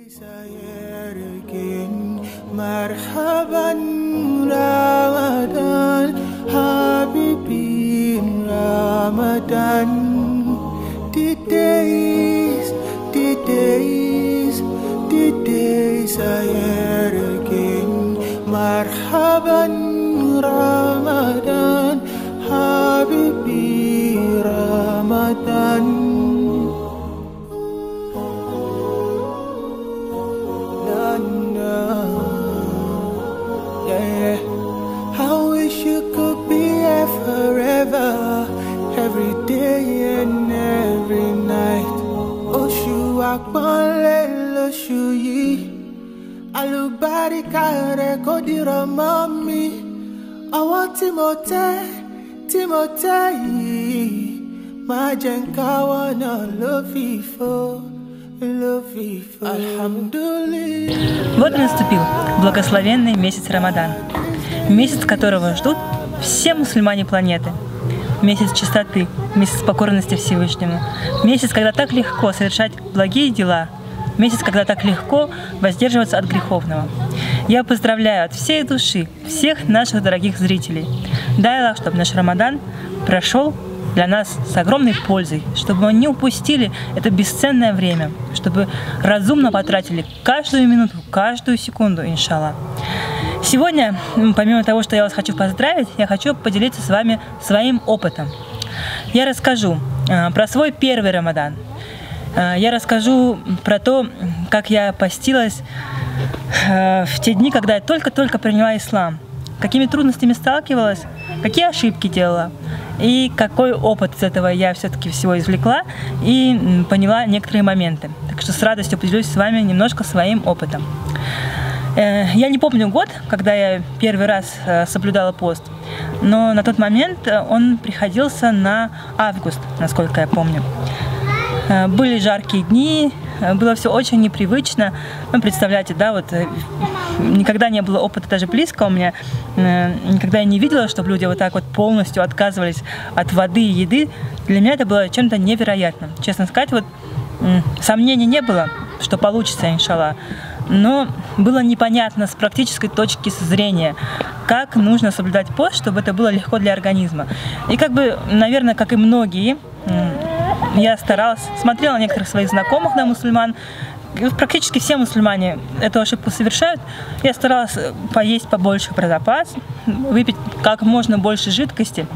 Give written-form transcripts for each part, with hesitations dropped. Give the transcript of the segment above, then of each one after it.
Ramadan, Habibi Ramadan. Yeah, I wish you could be here forever, every day and every night. Oshu akpale loshu yi, alubarika re kodira mami. Awa Timothée, majenka wana lovifo. Вот и наступил благословенный месяц Рамадан, месяц которого ждут все мусульмане планеты. Месяц чистоты, месяц покорности Всевышнему, месяц, когда так легко совершать благие дела, месяц, когда так легко воздерживаться от греховного. Я поздравляю от всей души всех наших дорогих зрителей. Дай Аллах, чтобы наш Рамадан прошел для нас с огромной пользой, чтобы мы не упустили это бесценное время, чтобы разумно потратили каждую минуту, каждую секунду, иншаллах. Сегодня, помимо того, что я вас хочу поздравить, я хочу поделиться с вами своим опытом. Я расскажу про свой первый Рамадан. Я расскажу про то, как я постилась в те дни, когда я только-только приняла ислам, какими трудностями сталкивалась, какие ошибки делала и какой опыт с этого я все-таки всего извлекла и поняла некоторые моменты. Так что с радостью поделюсь с вами немножко своим опытом. Я не помню год, когда я первый раз соблюдала пост, но на тот момент он приходился на август, насколько я помню. Были жаркие дни, было все очень непривычно. Ну, представляете, да, вот никогда не было опыта даже близко у меня, никогда я не видела, чтобы люди вот так вот полностью отказывались от воды и еды. Для меня это было чем-то невероятным. Честно сказать, вот сомнений не было, что получится, иншаллах. Но было непонятно с практической точки зрения, как нужно соблюдать пост, чтобы это было легко для организма. И как бы, наверное, как и многие, я старалась, смотрела на некоторых своих знакомых, на мусульман. Практически все мусульмане эту ошибку совершают. Я старалась поесть побольше про запас, выпить как можно больше жидкости.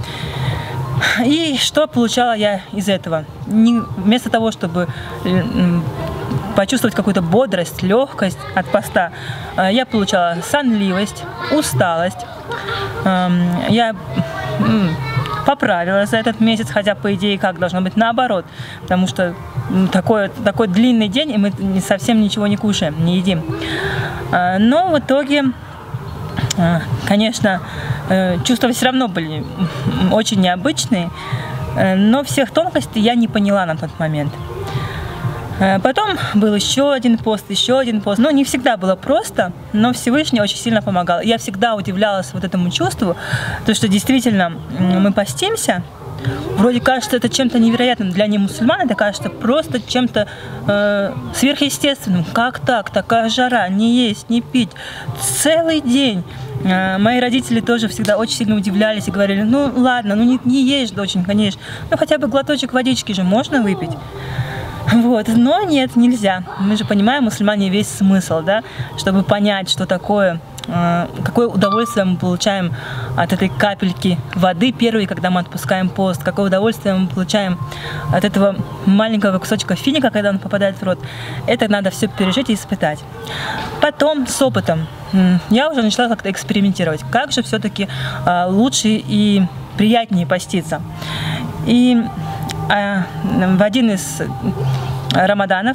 И что получала я из этого? Вместо того, чтобы почувствовать какую-то бодрость, легкость от поста, я получала сонливость, усталость. Я поправилась за этот месяц, хотя по идее как должно быть наоборот, потому что такой длинный день, и мы совсем ничего не кушаем, не едим. Но в итоге, конечно, чувства все равно были очень необычные, но всех тонкостей я не поняла на тот момент. Потом был еще один пост. Ну, не всегда было просто, но Всевышний очень сильно помогал. Я всегда удивлялась вот этому чувству, то, что действительно мы постимся, вроде кажется это чем-то невероятным. Для немусульман это кажется просто чем-то сверхъестественным. Как так? Такая жара, не есть, не пить, целый день. Мои родители тоже всегда очень сильно удивлялись и говорили: ну ладно, ну не ешь, доченька, не ешь, ну хотя бы глоточек водички же можно выпить. Вот. Но нет, нельзя. Мы же понимаем, мусульмане, весь смысл, да, чтобы понять, что такое, какое удовольствие мы получаем от этой капельки воды первой, когда мы отпускаем пост, какое удовольствие мы получаем от этого маленького кусочка финика, когда он попадает в рот. Это надо все пережить и испытать. Потом с опытом я уже начала как-то экспериментировать, как же все-таки лучше и приятнее поститься. И в один из рамаданов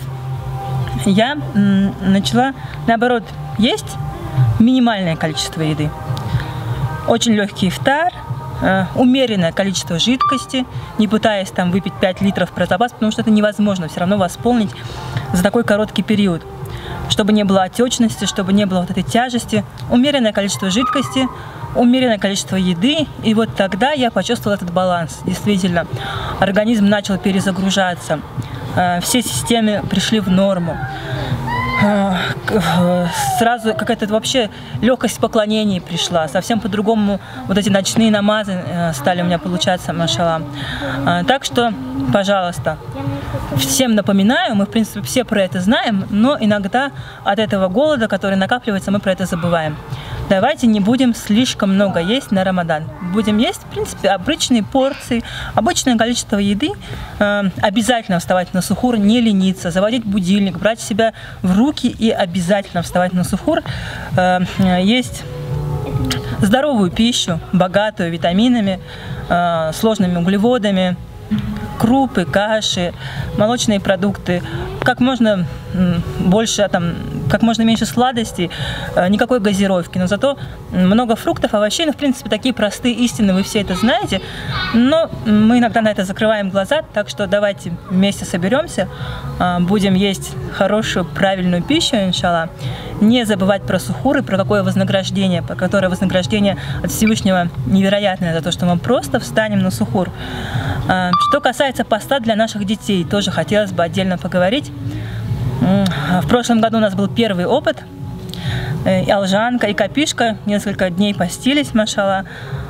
я начала, наоборот, есть минимальное количество еды. Очень легкий ифтар, умеренное количество жидкости, не пытаясь там выпить 5 литров про запас, потому что это невозможно все равно восполнить за такой короткий период. Чтобы не было отечности, чтобы не было вот этой тяжести, умеренное количество жидкости, умеренное количество еды, и вот тогда я почувствовала этот баланс. Действительно, организм начал перезагружаться, все системы пришли в норму. сразу какая-то вообще легкость поклонений пришла, совсем по-другому вот эти ночные намазы стали у меня получаться, машалла. Так что, пожалуйста, всем напоминаю, мы в принципе все про это знаем, но иногда от этого голода, который накапливается, мы про это забываем. Давайте не будем слишком много есть на Рамадан. Будем есть, в принципе, обычные порции, обычное количество еды. Обязательно вставать на сухур, не лениться, заводить будильник, брать себя в руки и обязательно вставать на сухур. Есть здоровую пищу, богатую витаминами, сложными углеводами, крупы, каши, молочные продукты, как можно больше, как можно меньше сладостей, никакой газировки, но зато много фруктов, овощей, в принципе, такие простые истины, вы все это знаете, но мы иногда на это закрываем глаза, так что давайте вместе соберемся, будем есть хорошую, правильную пищу, иншалла, не забывать про сухур и про какое вознаграждение, про которое вознаграждение от Всевышнего невероятное за то, что мы просто встанем на сухур. Что касается поста для наших детей, тоже хотелось бы отдельно поговорить. В прошлом году у нас был первый опыт. И Алжанка, и Капишка несколько дней постились, машалла.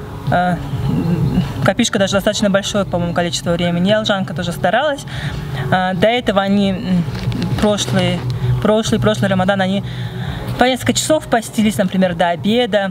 Капишка даже достаточно большое, по-моему, количество времени. И Алжанка тоже старалась. До этого они прошлый Рамадан, они по несколько часов постились, например, до обеда.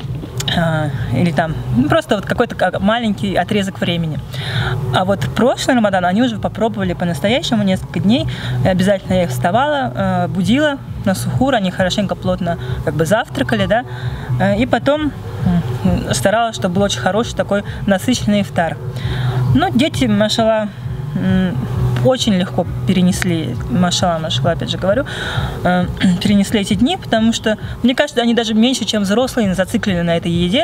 Или там просто вот какой-то маленький отрезок времени. А вот прошлый Рамадан они уже попробовали по-настоящему несколько дней. Обязательно я их вставала, будила на сухур, они хорошенько, плотно завтракали, да, и потом старалась, чтобы был очень хороший такой насыщенный ифтар. Но дети, машалла, очень легко перенесли, машалла, опять же говорю, перенесли эти дни, потому что, мне кажется, они даже меньше, чем взрослые, зациклены на этой еде.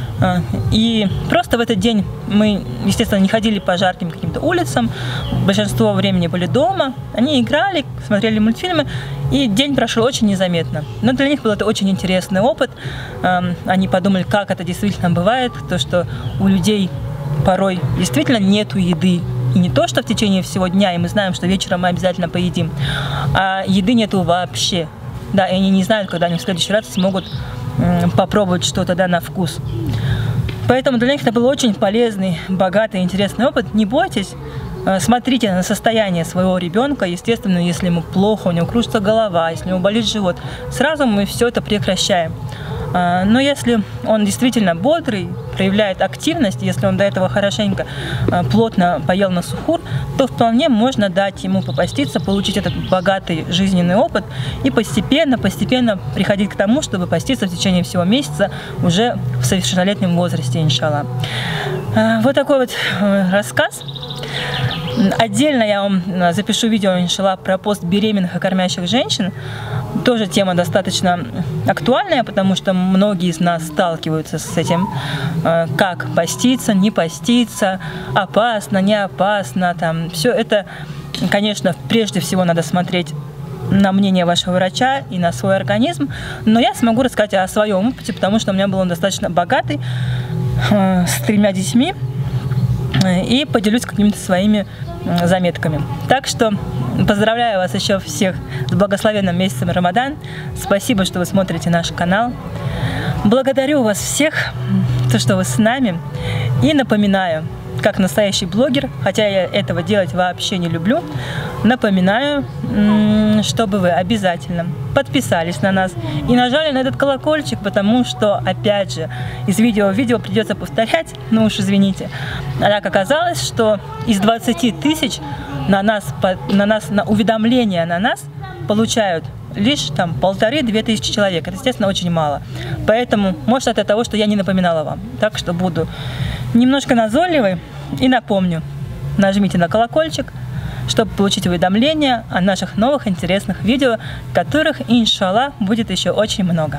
И просто в этот день мы, естественно, не ходили по жарким каким-то улицам, большинство времени были дома, они играли, смотрели мультфильмы, и день прошел очень незаметно. Но для них был это очень интересный опыт. Они подумали, как это действительно бывает, то, что у людей порой действительно нету еды. И не то, что в течение всего дня, и мы знаем, что вечером мы обязательно поедим, а еды нету вообще. Да, и они не знают, когда они в следующий раз смогут попробовать что-то, да, на вкус. Поэтому для них это был очень полезный, богатый, интересный опыт. Не бойтесь, смотрите на состояние своего ребенка. Естественно, если ему плохо, у него кружится голова, если у него болит живот, сразу мы все это прекращаем. Но если он действительно бодрый, проявляет активность, если он до этого хорошенько, плотно поел на сухур, то вполне можно дать ему попаститься, получить этот богатый жизненный опыт и постепенно приходить к тому, чтобы поститься в течение всего месяца уже в совершеннолетнем возрасте, иншалла. Вот такой вот рассказ. Отдельно я вам запишу видео, иншалла, про пост беременных и кормящих женщин. Тоже тема достаточно актуальная, потому что многие из нас сталкиваются с этим, как поститься, не поститься, опасно, не опасно. Все это, конечно, прежде всего надо смотреть на мнение вашего врача и на свой организм. Но я смогу рассказать о своем опыте, потому что у меня был он достаточно богатый, с 3 детьми. И поделюсь какими-то своими заметками. Так что поздравляю вас еще всех с благословенным месяцем Рамадан. Спасибо, что вы смотрите наш канал. Благодарю вас всех, то, что вы с нами. И напоминаю, как настоящий блогер, хотя я этого делать вообще не люблю, напоминаю, чтобы вы обязательно подписались на нас и нажали на этот колокольчик, потому что, опять же, из видео в видео придется повторять, ну уж извините. А так оказалось, что из 20 тысяч на уведомления на нас получают лишь 1500–2000 тысячи человек. Это, естественно, очень мало. Поэтому, может, это от того, что я не напоминала вам. Так что буду немножко назойливой и напомню. Нажмите на колокольчик, чтобы получить уведомления о наших новых интересных видео, которых, иншалла, будет еще очень много.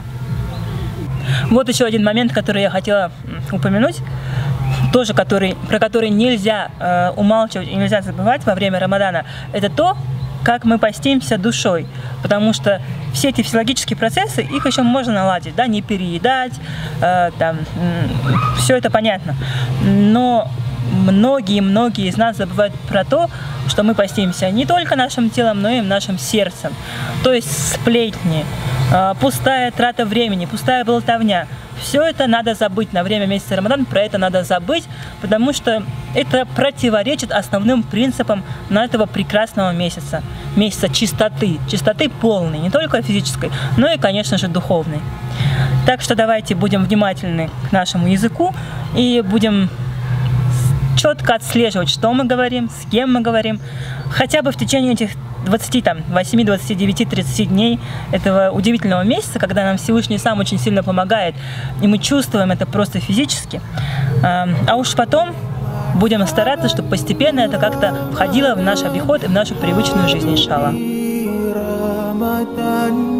Вот еще один момент, который я хотела упомянуть, тоже про который нельзя умалчивать и нельзя забывать во время Рамадана. Это то, как мы постимся душой, потому что все эти физиологические процессы, их еще можно наладить, да, не переедать, все это понятно. Но многие из нас забывают про то, что мы постимся не только нашим телом, но и нашим сердцем. То есть сплетни, пустая трата времени, пустая болтовня. Все это надо забыть на время месяца Рамадан, про это надо забыть, потому что это противоречит основным принципам этого прекрасного месяца. Месяца чистоты полной, не только физической, но и, конечно же, духовной. Так что давайте будем внимательны к нашему языку и будем четко отслеживать, что мы говорим, с кем мы говорим, хотя бы в течение этих 28, 29, 30 дней этого удивительного месяца, когда нам Всевышний сам очень сильно помогает, и мы чувствуем это просто физически. А уж потом будем стараться, чтобы постепенно это как-то входило в наш обиход и в нашу привычную жизнь, иншаллах.